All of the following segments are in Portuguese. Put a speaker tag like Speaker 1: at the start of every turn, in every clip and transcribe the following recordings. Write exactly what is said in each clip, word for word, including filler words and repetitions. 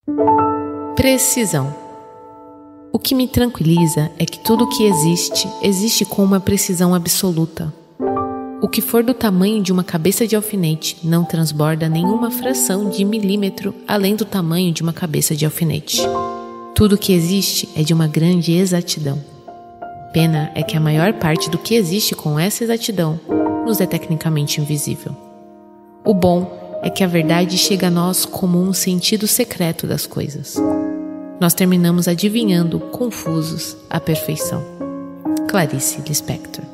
Speaker 1: Precisão. O que me tranquiliza é que tudo o que existe, existe com uma precisão absoluta. O que for do tamanho de uma cabeça de alfinete não transborda nenhuma fração de milímetro além do tamanho de uma cabeça de alfinete. Tudo o que existe é de uma grande exatidão. Pena é que a maior parte do que existe com essa exatidão nos é tecnicamente invisível. O bom é que a verdade chega a nós como um sentido secreto das coisas. Nós terminamos adivinhando, confusos, a perfeição. Clarice Lispector.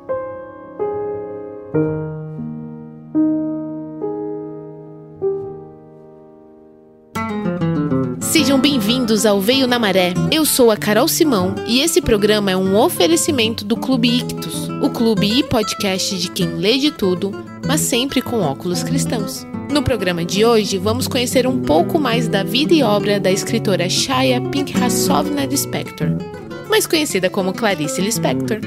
Speaker 1: Sejam bem-vindos ao Veio na Maré. Eu sou a Carol Simão e esse programa é um oferecimento do Clube Ictus, o clube e podcast de quem lê de tudo, mas sempre com óculos cristãos. No programa de hoje, vamos conhecer um pouco mais da vida e obra da escritora Chaya Pinkhasovna Lispector, mais conhecida como Clarice Lispector.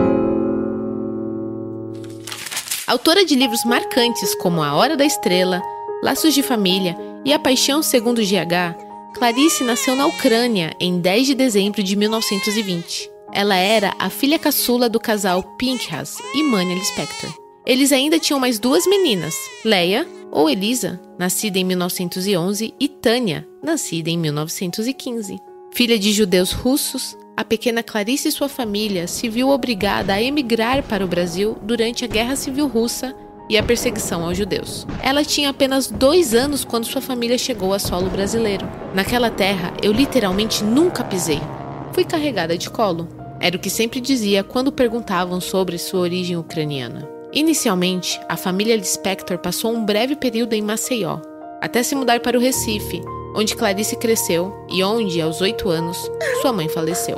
Speaker 1: Autora de livros marcantes como A Hora da Estrela, Laços de Família e A Paixão Segundo G H, Clarice nasceu na Ucrânia em dez de dezembro de mil novecentos e vinte. Ela era a filha caçula do casal Pinkhas e Mania Lispector. Eles ainda tinham mais duas meninas, Leia, ou Elisa, nascida em mil novecentos e onze, e Tânia, nascida em mil novecentos e quinze. Filha de judeus russos, a pequena Clarice e sua família se viu obrigada a emigrar para o Brasil durante a Guerra Civil Russa e a perseguição aos judeus. Ela tinha apenas dois anos quando sua família chegou a solo brasileiro. Naquela terra, eu literalmente nunca pisei. Fui carregada de colo. Era o que sempre dizia quando perguntavam sobre sua origem ucraniana. Inicialmente, a família Lispector passou um breve período em Maceió, até se mudar para o Recife, onde Clarice cresceu e onde, aos oito anos, sua mãe faleceu.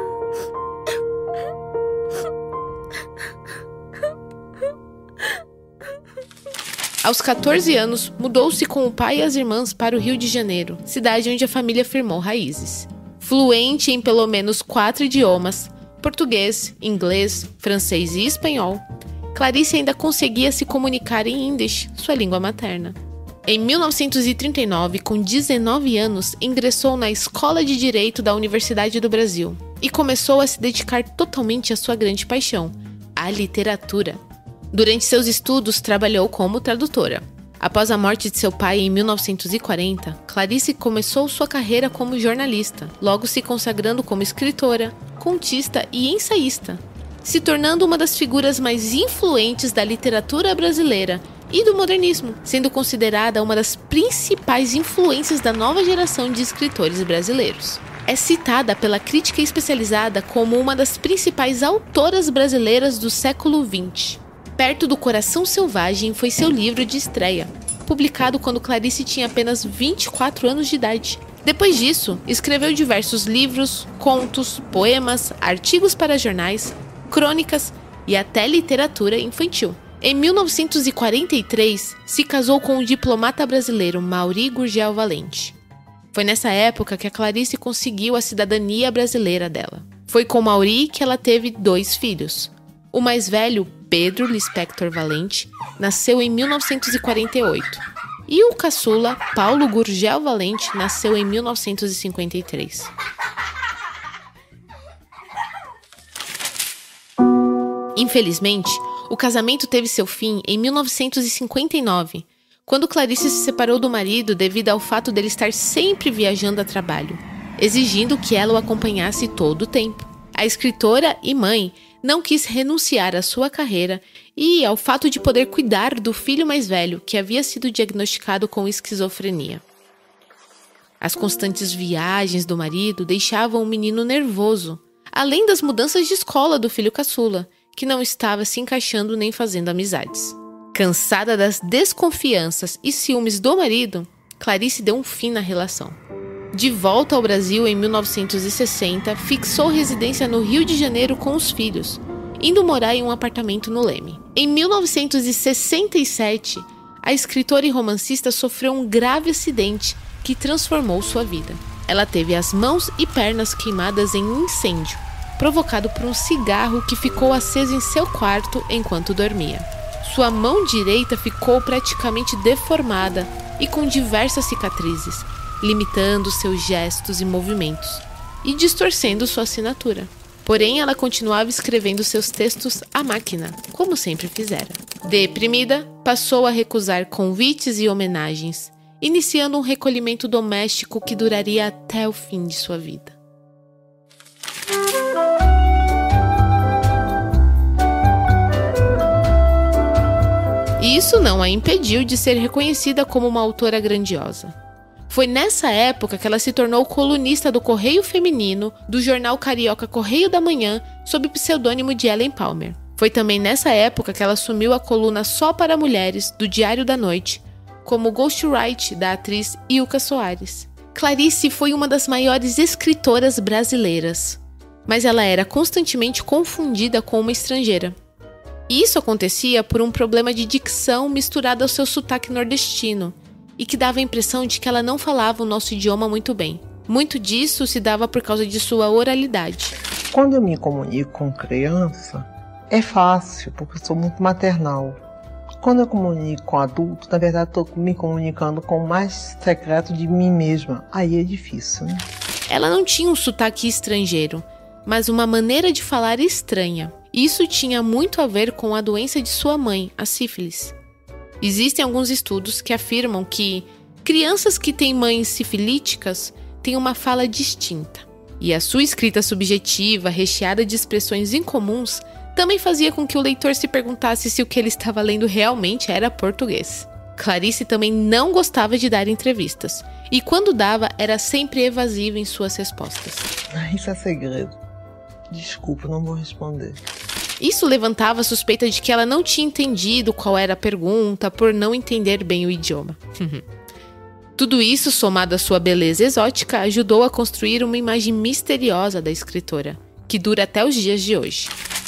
Speaker 1: Aos catorze anos, mudou-se com o pai e as irmãs para o Rio de Janeiro, cidade onde a família firmou raízes. Fluente em pelo menos quatro idiomas, português, inglês, francês e espanhol, Clarice ainda conseguia se comunicar em Yiddish, sua língua materna. Em mil novecentos e trinta e nove, com dezenove anos, ingressou na Escola de Direito da Universidade do Brasil e começou a se dedicar totalmente à sua grande paixão, a literatura. Durante seus estudos, trabalhou como tradutora. Após a morte de seu pai em mil novecentos e quarenta, Clarice começou sua carreira como jornalista, logo se consagrando como escritora, contista e ensaísta, se tornando uma das figuras mais influentes da literatura brasileira e do modernismo, sendo considerada uma das principais influências da nova geração de escritores brasileiros. É citada pela crítica especializada como uma das principais autoras brasileiras do século vinte. Perto do Coração Selvagem foi seu livro de estreia, publicado quando Clarice tinha apenas vinte e quatro anos de idade. Depois disso, escreveu diversos livros, contos, poemas, artigos para jornais, crônicas e até literatura infantil. Em mil novecentos e quarenta e três, se casou com o diplomata brasileiro Mauri Gurgel Valente. Foi nessa época que a Clarice conseguiu a cidadania brasileira dela. Foi com Mauri que ela teve dois filhos. O mais velho, Pedro Lispector Valente, nasceu em mil novecentos e quarenta e oito. E o caçula, Paulo Gurgel Valente, nasceu em mil novecentos e cinquenta e três. Infelizmente, o casamento teve seu fim em mil novecentos e cinquenta e nove, quando Clarice se separou do marido devido ao fato dele estar sempre viajando a trabalho, exigindo que ela o acompanhasse todo o tempo. A escritora e mãe não quis renunciar à sua carreira e ao fato de poder cuidar do filho mais velho, que havia sido diagnosticado com esquizofrenia. As constantes viagens do marido deixavam o menino nervoso, além das mudanças de escola do filho caçula, que não estava se encaixando nem fazendo amizades. Cansada das desconfianças e ciúmes do marido, Clarice deu um fim na relação. De volta ao Brasil em mil novecentos e sessenta, fixou residência no Rio de Janeiro com os filhos, indo morar em um apartamento no Leme. Em mil novecentos e sessenta e sete, a escritora e romancista sofreu um grave acidente que transformou sua vida. Ela teve as mãos e pernas queimadas em um incêndio, provocado por um cigarro que ficou aceso em seu quarto enquanto dormia. Sua mão direita ficou praticamente deformada e com diversas cicatrizes, limitando seus gestos e movimentos e distorcendo sua assinatura. Porém, ela continuava escrevendo seus textos à máquina, como sempre fizera. Deprimida, passou a recusar convites e homenagens, iniciando um recolhimento doméstico que duraria até o fim de sua vida. Isso não a impediu de ser reconhecida como uma autora grandiosa. Foi nessa época que ela se tornou colunista do Correio Feminino, do jornal carioca Correio da Manhã, sob o pseudônimo de Ellen Palmer. Foi também nessa época que ela assumiu a coluna Só para Mulheres, do Diário da Noite, como ghostwriter da atriz Ilka Soares. Clarice foi uma das maiores escritoras brasileiras, mas ela era constantemente confundida com uma estrangeira. E isso acontecia por um problema de dicção misturado ao seu sotaque nordestino, e que dava a impressão de que ela não falava o nosso idioma muito bem. Muito disso se dava por causa de sua oralidade.
Speaker 2: Quando eu me comunico com criança, é fácil, porque eu sou muito maternal. Quando eu comunico com adulto, na verdade estou me comunicando com o mais secreto de mim mesma. Aí é difícil, né?
Speaker 1: Ela não tinha um sotaque estrangeiro, mas uma maneira de falar estranha. Isso tinha muito a ver com a doença de sua mãe, a sífilis. Existem alguns estudos que afirmam que crianças que têm mães sifilíticas têm uma fala distinta. E a sua escrita subjetiva, recheada de expressões incomuns, também fazia com que o leitor se perguntasse se o que ele estava lendo realmente era português. Clarice também não gostava de dar entrevistas, e quando dava, era sempre evasiva em suas respostas.
Speaker 2: Isso é segredo. Desculpa, não vou responder.
Speaker 1: Isso levantava a suspeita de que ela não tinha entendido qual era a pergunta por não entender bem o idioma. Tudo isso, somado à sua beleza exótica, ajudou a construir uma imagem misteriosa da escritora, que dura até os dias de hoje.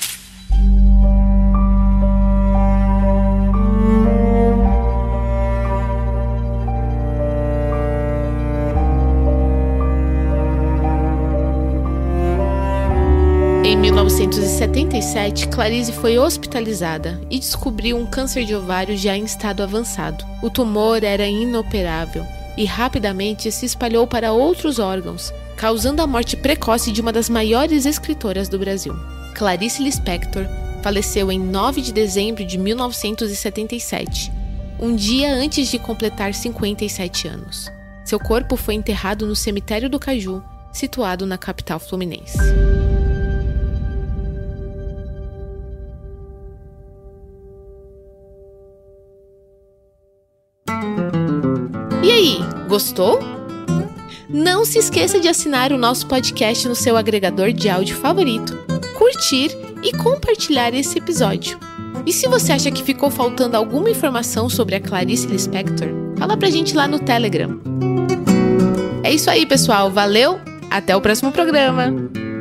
Speaker 1: Em mil novecentos e setenta e sete, Clarice foi hospitalizada e descobriu um câncer de ovário já em estado avançado. O tumor era inoperável e rapidamente se espalhou para outros órgãos, causando a morte precoce de uma das maiores escritoras do Brasil. Clarice Lispector faleceu em nove de dezembro de mil novecentos e setenta e sete, um dia antes de completar cinquenta e sete anos. Seu corpo foi enterrado no cemitério do Caju, situado na capital fluminense. E aí, gostou? Não se esqueça de assinar o nosso podcast no seu agregador de áudio favorito, curtir e compartilhar esse episódio. E se você acha que ficou faltando alguma informação sobre a Clarice Lispector, fala pra gente lá no Telegram. É isso aí, pessoal. Valeu! Até o próximo programa!